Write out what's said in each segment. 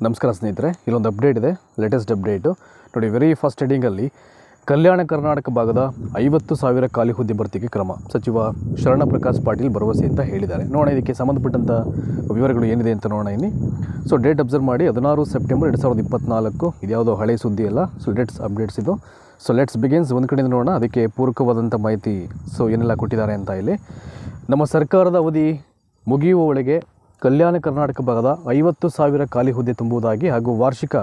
ನಮಸ್ಕಾರ ಸ್ನೇಹಿತರೆ, ಇಲ್ಲೊಂದು ಅಪ್ಡೇಟ್ ಇದೆ, ಲೇಟೆಸ್ಟ್ ಅಪ್ಡೇಟು ನೋಡಿ. ವೆರಿ ಫಸ್ಟ್ ಹೆಡಿಂಗಲ್ಲಿ ಕಲ್ಯಾಣ ಕರ್ನಾಟಕ ಭಾಗದ 50,000 ಖಾಲಿ ಹುದ್ದೆ ಭರ್ತಿಗೆ ಕ್ರಮ, ಸಚಿವ ಶರಣ ಪ್ರಕಾಶ್ ಪಾಟೀಲ್ ಭರವಸೆ ಅಂತ ಹೇಳಿದ್ದಾರೆ. ನೋಡೋಣ ಇದಕ್ಕೆ ಸಂಬಂಧಪಟ್ಟಂಥ ವಿವರಗಳು ಏನಿದೆ ಅಂತ ನೋಡೋಣ ಇಲ್ಲಿ. ಸೊ ಡೇಟ್ ಅಬ್ಸರ್ವ್ ಮಾಡಿ 16 ಸೆಪ್ಟೆಂಬರ್ 2024. ಇದ್ಯಾವುದೋ ಹಳೆ ಸುದ್ದಿ ಅಲ್ಲ, ಸೊ ಲೇಟೆಸ್ಟ್ ಅಪ್ಡೇಟ್ಸ್ ಇದು. So let's begins. ಒಂದು ಕಡೆಯಿಂದ ನೋಡೋಣ ಅದಕ್ಕೆ ಪೂರಕವಾದಂಥ ಮಾಹಿತಿ ಸೊ ಏನೆಲ್ಲ ಕೊಟ್ಟಿದ್ದಾರೆ ಅಂತ. ಇಲ್ಲಿ ನಮ್ಮ ಸರ್ಕಾರದ ಅವಧಿ ಮುಗಿಯುವ ಒಳಗೆ ಕಲ್ಯಾಣ ಕರ್ನಾಟಕ ಭಾಗದ 50,000 ಖಾಲಿ ಹುದ್ದೆ ತುಂಬುವುದಾಗಿ ಹಾಗೂ ವಾರ್ಷಿಕ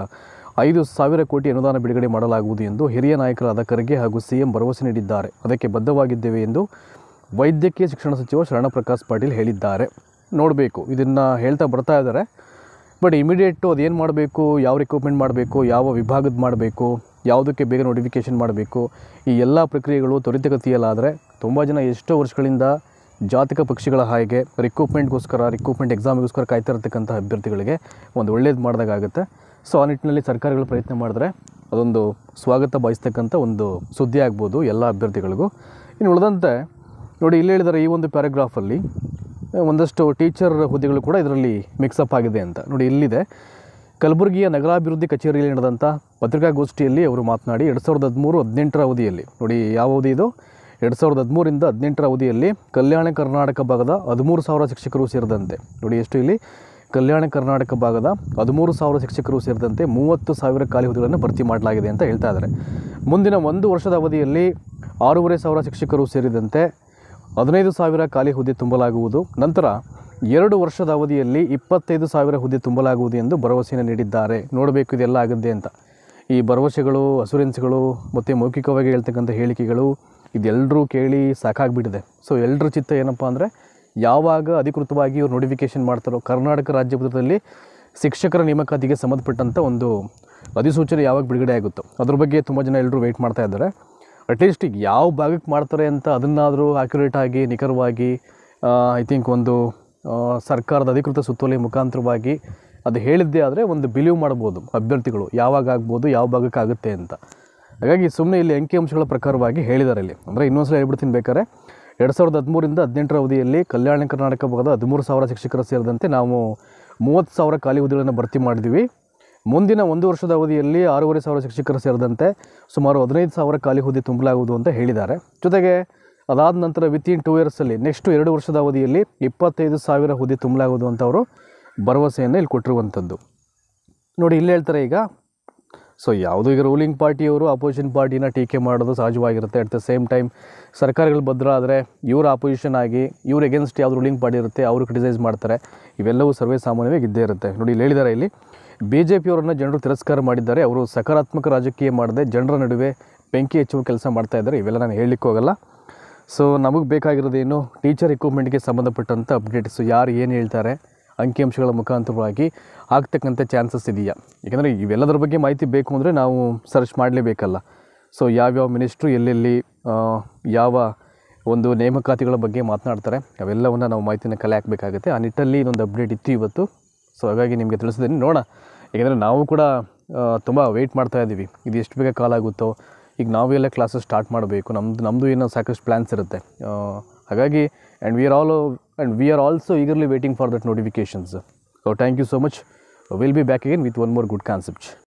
5,000 ಕೋಟಿ ಅನುದಾನ ಬಿಡುಗಡೆ ಮಾಡಲಾಗುವುದು ಎಂದು ಹಿರಿಯ ನಾಯಕರಾದ ಖರ್ಗೆ ಹಾಗೂ ಸಿಎಂ ಭರವಸೆ ನೀಡಿದ್ದಾರೆ. ಅದಕ್ಕೆ ಬದ್ಧವಾಗಿದ್ದೇವೆ ಎಂದು ವೈದ್ಯಕೀಯ ಶಿಕ್ಷಣ ಸಚಿವ ಶರಣ ಪ್ರಕಾಶ್ ಪಾಟೀಲ್ ಹೇಳಿದ್ದಾರೆ. ನೋಡಬೇಕು, ಇದನ್ನು ಹೇಳ್ತಾ ಬರ್ತಾ ಇದ್ದಾರೆ. ಬಟ್ ಇಮಿಡಿಯೇಟು ಅದೇನು ಮಾಡಬೇಕು, ಯಾವ ರಿಕ್ರೂಟ್ಮೆಂಟ್ ಮಾಡಬೇಕು, ಯಾವ ವಿಭಾಗದ ಮಾಡಬೇಕು, ಯಾವುದಕ್ಕೆ ಬೇಗ ನೋಟಿಫಿಕೇಷನ್ ಮಾಡಬೇಕು, ಈ ಎಲ್ಲ ಪ್ರಕ್ರಿಯೆಗಳು ತ್ವರಿತಗತಿಯಲ್ಲಾದರೆ ತುಂಬ ಜನ ಎಷ್ಟೋ ವರ್ಷಗಳಿಂದ ಜಾತಕ ಪಕ್ಷಿಗಳ ಹಾಗೆ ರಿಕ್ರೂಟ್ಮೆಂಟ್ ಎಕ್ಸಾಮಿಗೋಸ್ಕರ ಕಾಯ್ತಾ ಇರತಕ್ಕಂಥ ಅಭ್ಯರ್ಥಿಗಳಿಗೆ ಒಂದು ಒಳ್ಳೇದು ಮಾಡಿದಾಗುತ್ತೆ. ಸೊ ಆ ನಿಟ್ಟಿನಲ್ಲಿ ಸರ್ಕಾರಗಳು ಪ್ರಯತ್ನ ಮಾಡಿದ್ರೆ ಅದೊಂದು ಸ್ವಾಗತ ಬಯಸ್ತಕ್ಕಂಥ ಒಂದು ಸುದ್ದಿ ಆಗ್ಬೋದು ಎಲ್ಲ ಅಭ್ಯರ್ಥಿಗಳಿಗೂ. ಇನ್ನು ಉಳಿದಂತೆ ನೋಡಿ, ಇಲ್ಲಿ ಹೇಳಿದ್ದಾರೆ ಈ ಒಂದು ಪ್ಯಾರಾಗ್ರಾಫಲ್ಲಿ ಒಂದಷ್ಟು ಟೀಚರ್ ಹುದ್ದೆಗಳು ಕೂಡ ಇದರಲ್ಲಿ ಮಿಕ್ಸಪ್ ಆಗಿದೆ ಅಂತ. ನೋಡಿ ಇಲ್ಲಿದೆ, ಕಲಬುರಗಿಯ ನಗರಾಭಿವೃದ್ಧಿ ಕಚೇರಿಯಲ್ಲಿ ನಡೆದಂಥ ಪತ್ರಿಕಾಗೋಷ್ಠಿಯಲ್ಲಿ ಅವರು ಮಾತನಾಡಿ 2013-18 ಅವಧಿಯಲ್ಲಿ, ನೋಡಿ ಯಾವ ಅವಧಿ ಇದು, 2013ರಿಂದ 18 ಅವಧಿಯಲ್ಲಿ ಕಲ್ಯಾಣ ಕರ್ನಾಟಕ ಭಾಗದ 13,000 ಶಿಕ್ಷಕರು ಸೇರಿದಂತೆ, ನೋಡಿ ಎಷ್ಟು ಇಲ್ಲಿ, ಕಲ್ಯಾಣ ಕರ್ನಾಟಕ ಭಾಗದ 13,000 ಶಿಕ್ಷಕರು ಸೇರಿದಂತೆ 30,000 ಖಾಲಿ ಹುದ್ದೆಗಳನ್ನು ಭರ್ತಿ ಮಾಡಲಾಗಿದೆ ಅಂತ ಹೇಳ್ತಾ ಇದ್ದಾರೆ. ಮುಂದಿನ 1 ವರ್ಷದ ಅವಧಿಯಲ್ಲಿ 6,500 ಶಿಕ್ಷಕರು ಸೇರಿದಂತೆ 15,000 ಖಾಲಿ ಹುದ್ದೆ ತುಂಬಲಾಗುವುದು. ನಂತರ 2 ವರ್ಷದ ಅವಧಿಯಲ್ಲಿ 25,000 ಹುದ್ದೆ ತುಂಬಲಾಗುವುದು ಎಂದು ಭರವಸೆಯನ್ನು ನೀಡಿದ್ದಾರೆ. ನೋಡಬೇಕು ಇದೆಲ್ಲ ಆಗುತ್ತೆ ಅಂತ. ಈ ಭರವಸೆಗಳು, ಅಸುರೆನ್ಸ್ಗಳು ಮತ್ತು ಮೌಖಿಕವಾಗಿ ಹೇಳ್ತಕ್ಕಂಥ ಹೇಳಿಕೆಗಳು ಇದೆಲ್ಲರೂ ಕೇಳಿ ಸಾಕಾಗಿಬಿಟ್ಟಿದೆ. ಸೊ ಎಲ್ಲರ ಚಿತ್ತ ಏನಪ್ಪ ಅಂದರೆ, ಯಾವಾಗ ಅಧಿಕೃತವಾಗಿ ಇವರು ನೋಟಿಫಿಕೇಷನ್ ಮಾಡ್ತಾರೋ, ಕರ್ನಾಟಕ ರಾಜ್ಯದಲ್ಲಿ ಶಿಕ್ಷಕರ ನೇಮಕಾತಿಗೆ ಸಂಬಂಧಪಟ್ಟಂಥ ಒಂದು ಅಧಿಸೂಚನೆ ಯಾವಾಗ ಬಿಡುಗಡೆ ಆಗುತ್ತೋ ಅದ್ರ ಬಗ್ಗೆ ತುಂಬ ಜನ ಎಲ್ಲರೂ ವೆಯ್ಟ್ ಮಾಡ್ತಾ ಇದ್ದಾರೆ. ಅಟ್ಲೀಸ್ಟ್ ಈಗ ಯಾವ ಭಾಗಕ್ಕೆ ಮಾಡ್ತಾರೆ ಅಂತ ಅದನ್ನಾದರೂ ಆ್ಯಕ್ಯುರೇಟಾಗಿ, ನಿಖರವಾಗಿ ಐ ಥಿಂಕ್ ಒಂದು ಸರ್ಕಾರದ ಅಧಿಕೃತ ಸುತ್ತೋಲೆ ಮುಖಾಂತರವಾಗಿ ಅದು ಹೇಳಿದ್ದೇ ಆದರೆ ಒಂದು ಬಿಲೀವ್ ಮಾಡ್ಬೋದು ಅಭ್ಯರ್ಥಿಗಳು, ಯಾವಾಗ ಆಗ್ಬೋದು, ಯಾವ ಭಾಗಕ್ಕೆ ಆಗುತ್ತೆ ಅಂತ. ಹಾಗಾಗಿ ಸುಮ್ಮನೆ ಇಲ್ಲಿ ಅಂಕಿಅಂಶಗಳ ಪ್ರಕಾರವಾಗಿ ಹೇಳಿದ್ದಾರೆ ಇಲ್ಲಿ. ಅಂದರೆ ಇನ್ನೊಂದ್ಸಲ ಹೇಳ್ಬಿಡ್ತೀನಿ ಬೇಕಾದ್ರೆ, 2013ರಿಂದ 18 ಅವಧಿಯಲ್ಲಿ ಕಲ್ಯಾಣ ಕರ್ನಾಟಕ ಭಾಗದ 13,000 ಶಿಕ್ಷಕರು ಸೇರಿದಂತೆ ನಾವು 30,000 ಖಾಲಿ ಹುದ್ದೆಗಳನ್ನು ಭರ್ತಿ ಮಾಡಿದ್ವಿ. ಮುಂದಿನ 1 ವರ್ಷದ ಅವಧಿಯಲ್ಲಿ 6,500 ಶಿಕ್ಷಕರು ಸೇರಿದಂತೆ ಸುಮಾರು 15,000 ಖಾಲಿ ಹುದ್ದೆ ತುಂಬಲಾಗುವುದು ಅಂತ ಹೇಳಿದ್ದಾರೆ. ಜೊತೆಗೆ ಅದಾದ ನಂತರ ವಿತಿನ್ 2 ಇಯರ್ಸಲ್ಲಿ ನೆಕ್ಸ್ಟ್ 2 ವರ್ಷದ ಅವಧಿಯಲ್ಲಿ 25,000 ಹುದ್ದೆ ತುಂಬಲಾಗುವುದು ಅಂತ ಅವರು ಭರವಸೆಯನ್ನು ಇಲ್ಲಿ ಕೊಟ್ಟಿರುವಂಥದ್ದು. ನೋಡಿ ಇಲ್ಲಿ ಹೇಳ್ತಾರೆ ಈಗ, ಸೊ ಯಾವುದೋ ಈಗ ರೂಲಿಂಗ್ ಪಾರ್ಟಿಯವರು ಅಪೋಸಿಷನ್ ಪಾರ್ಟಿನ ಟೀಕೆ ಮಾಡೋದು ಸಹಜವಾಗಿರುತ್ತೆ. ಅಟ್ ದ ಸೇಮ್ ಟೈಮ್ ಸರ್ಕಾರಗಳು ಭದ್ರ ಆದರೆ ಇವರು ಅಪೋಸಿಷನ್ ಆಗಿ ಇವ್ರ ಎಗೇನ್ಸ್ಟ್ ಯಾವುದು ರೂಲಿಂಗ್ ಪಾರ್ಟಿ ಇರುತ್ತೆ ಅವರು ಕ್ರಿಟಿಸೈಸ್ ಮಾಡ್ತಾರೆ. ಇವೆಲ್ಲವೂ ಸರ್ವೇ ಸಾಮಾನ್ಯವಾಗಿ ಇದ್ದೇ ಇರುತ್ತೆ. ನೋಡಿ ಇಲ್ಲಿ ಹೇಳಿದ್ದಾರೆ, ಇಲ್ಲಿ BJPಯವರನ್ನು ಜನರು ತಿರಸ್ಕಾರ ಮಾಡಿದ್ದಾರೆ, ಅವರು ಸಕಾರಾತ್ಮಕ ರಾಜಕೀಯ ಮಾಡದೆ ಜನರ ನಡುವೆ ಬೆಂಕಿ ಹಚ್ಚುವ ಕೆಲಸ ಮಾಡ್ತಾ ಇದ್ದಾರೆ. ಇವೆಲ್ಲ ನಾನು ಹೇಳಲಿಕ್ಕೆ ಹೋಗಲ್ಲ. ಸೊ ನಮಗೆ ಬೇಕಾಗಿರೋದೇನು, ಟೀಚರ್ ರಿಕ್ರೂಟ್ಮೆಂಟ್ಗೆ ಸಂಬಂಧಪಟ್ಟಂಥ ಅಪ್ಡೇಟ್ಸು, ಯಾರು ಏನು ಹೇಳ್ತಾರೆ, ಅಂಕಿಅಂಶಗಳ ಮುಖಾಂತರವಾಗಿ ಆಗ್ತಕ್ಕಂಥ ಚಾನ್ಸಸ್ ಇದೆಯಾ. ಏಕೆಂದರೆ ಇವೆಲ್ಲದರ ಬಗ್ಗೆ ಮಾಹಿತಿ ಬೇಕು ಅಂದರೆ ನಾವು ಸರ್ಚ್ ಮಾಡಲೇಬೇಕಲ್ಲ. ಸೊ ಯಾವ್ಯಾವ ಮಿನಿಸ್ಟ್ರು ಎಲ್ಲೆಲ್ಲಿ ಯಾವ ಒಂದು ನೇಮಕಾತಿಗಳ ಬಗ್ಗೆ ಮಾತನಾಡ್ತಾರೆ ಅವೆಲ್ಲವನ್ನು ನಾವು ಮಾಹಿತಿನ ಕಲೆ ಹಾಕಬೇಕಾಗುತ್ತೆ. ಆ ನಿಟ್ಟಲ್ಲಿ ಇದೊಂದು ಅಪ್ಡೇಟ್ ಇತ್ತು ಇವತ್ತು. ಸೊ ಹಾಗಾಗಿ ನಿಮಗೆ ತಿಳಿಸಿದ್ದೀನಿ. ನೋಡೋಣ, ಏಕೆಂದರೆ ನಾವು ಕೂಡ ತುಂಬ ವೆಯ್ಟ್ ಮಾಡ್ತಾ ಇದ್ದೀವಿ, ಇದು ಎಷ್ಟು ಬೇಗ ಕಾಲ್ ಆಗುತ್ತೋ. ಈಗ ನಾವೆಲ್ಲ ಕ್ಲಾಸಸ್ ಸ್ಟಾರ್ಟ್ ಮಾಡಬೇಕು, ನಮ್ಮದು ಏನೋ ಸಾಕಷ್ಟು ಪ್ಲ್ಯಾನ್ಸ್ ಇರುತ್ತೆ. ಹಾಗಾಗಿ we are also eagerly waiting for that notifications. So thank you so much. We'll be back again with one more good concept.